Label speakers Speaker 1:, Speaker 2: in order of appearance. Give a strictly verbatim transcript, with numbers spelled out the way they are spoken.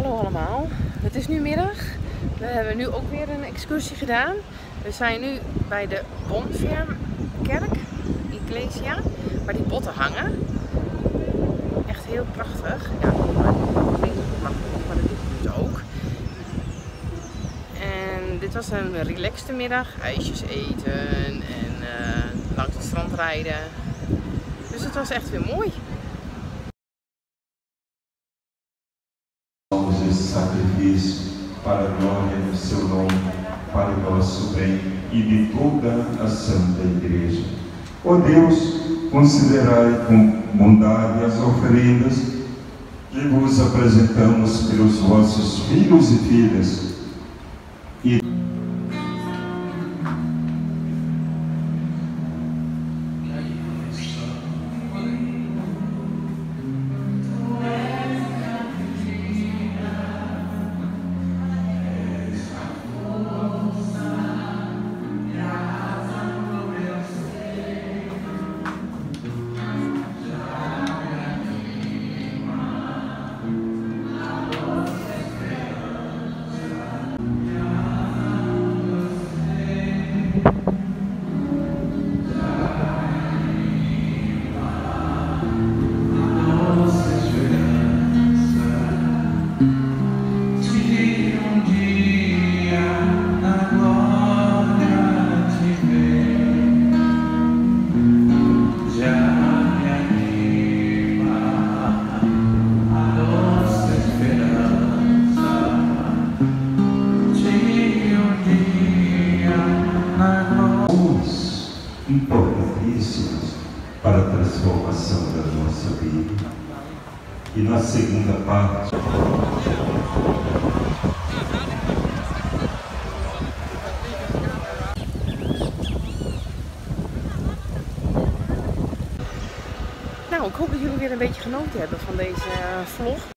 Speaker 1: Hallo allemaal, het is nu middag. We hebben nu ook weer een excursie gedaan. We zijn nu bij de Bonfermkerk, Iglesia, waar die botten hangen. Echt heel prachtig. Ja, maar dat is het ook. En dit was een relaxte middag. IJsjes eten en uh, langs het strand rijden. Dus het was echt weer mooi.
Speaker 2: Esse sacrifício para a glória do seu nome, para o nosso bem e de toda a Santa Igreja. Ó Deus, considerai com bondade as oferendas que vos apresentamos pelos vossos filhos e filhas. E importantíssimos para a transformação da nossa vida. E na segunda parte,
Speaker 1: Nou, ik hoop dat jullie weer een beetje genoten hebben van deze vlog.